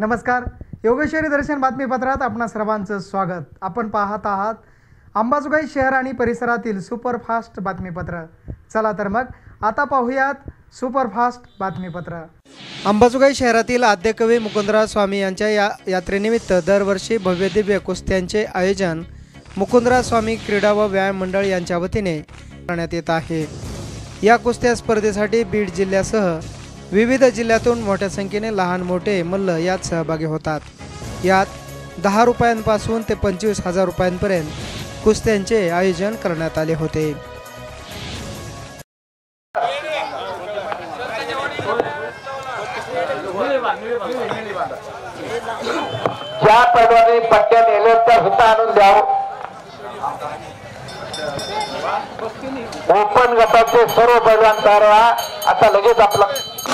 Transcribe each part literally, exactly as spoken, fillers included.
नमस्कार, योगेश्वरी दर्शन बातमीपत्रात आपणा सर्वांचं स्वागत। आपण पाहत आहात अंबाजोगाई शहर आणि परिसरातील सुपरफास्ट बातमीपत्र। चला तर मग आता पाहूयात सुपरफास्ट बातमीपत्र। अंबाजोगाई शहरातील आद्यकवी मुकुंदराज स्वामी यांच्या या यात्रेनिमित्त दरवर्षी भव्य दिव्य कुस्त्यांचे आयोजन मुकुंदराज स्वामी क्रीडा व व्यायाम मंडळ यांच्या वतीने करण्यात येत आहे। या कुस्त्या स्पर्धेसाठी बीड जिल्ह्यासह विविध जिल्ह्यातून मोठ्या संख्येने लहान मोठे मल्ल यात सहभागी होतात। यात दहा रुपयांपासून ते पंचवीस हजार रुपयांपर्यंत कुस्त्यांचे आयोजन करण्यात आले होते। ज्या पैलवानी पट्ट्या नेले त्या सुद्धा आणून द्यावं। ओपन गटाचे सर्व पैलवान तयार व्हा। आता लगेच आपला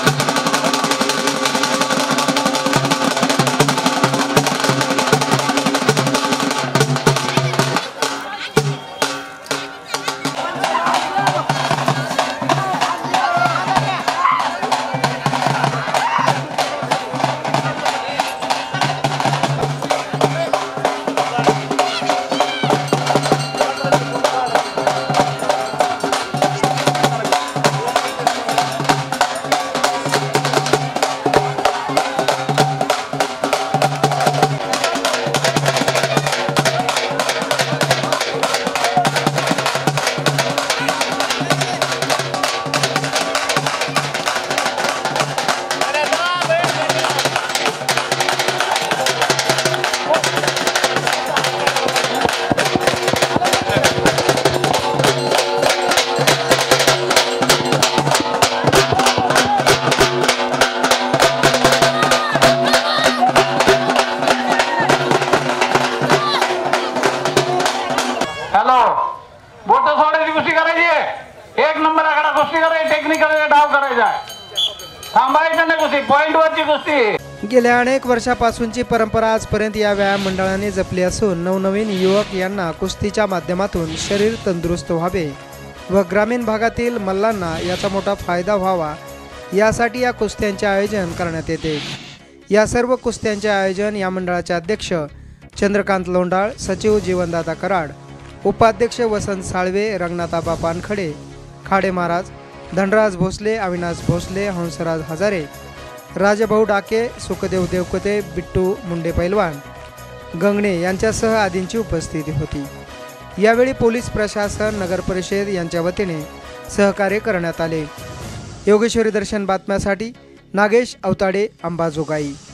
बोट सोडायची कुस्ती करायची आहे। एक नंबर आकडा कुस्ती करायची, टेक्निकल डाव करायचा, थांबायचं नाही कुस्ती, पॉइंट वरची कुस्ती। गेल्या अनेक वर्षापासूनची परंपरा आजपर्यंत या व्यायाम मंडळाने जपली असून नवनवीन युवक यांना कुस्तीच्या माध्यमातून शरीर तंदुरुस्त व्हावे व ग्रामीण भागातील मल्लांना याचा मोठा फायदा व्हावा यासाठी या कुस्त्यांचे आयोजन करण्यात येते। या सर्व कुस्त्यांचे आयोजन या मंडळाचे अध्यक्ष चंद्रकांत लोंढाळ, सचिव जीवनदाता कराड, उपाध्यक्ष वसंत साळवे, रंगनाथाबा पानखडे, खाडे महाराज, धनराज भोसले, अविनाश भोसले, हंसराज हजारे, राजभाऊ डाके, सुखदेव देवकते, बिट्टू मुंडे पैलवान, गंगणे यांच्यासह आदींची उपस्थिती होती। यावेळी पोलीस प्रशासन, नगर परिषद यांच्या वतीने सहकार्य करण्यात आले। योगेश्वरी दर्शन बातम्यासाठी नागेश अवताडे, अंबाजोगाई।